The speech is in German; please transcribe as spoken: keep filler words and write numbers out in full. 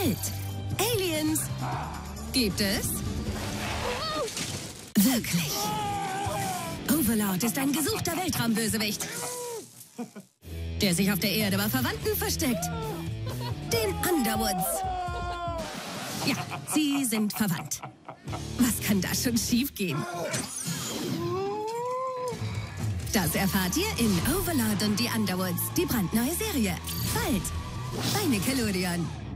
Fallt. Aliens. Gibt es? Wirklich. Overlord ist ein gesuchter Weltraumbösewicht, der sich auf der Erde bei Verwandten versteckt. Den Underwoods. Ja, sie sind verwandt. Was kann da schon schiefgehen? Das erfahrt ihr in Overlord und die Underwoods, die brandneue Serie. Fallt. Bei Nickelodeon.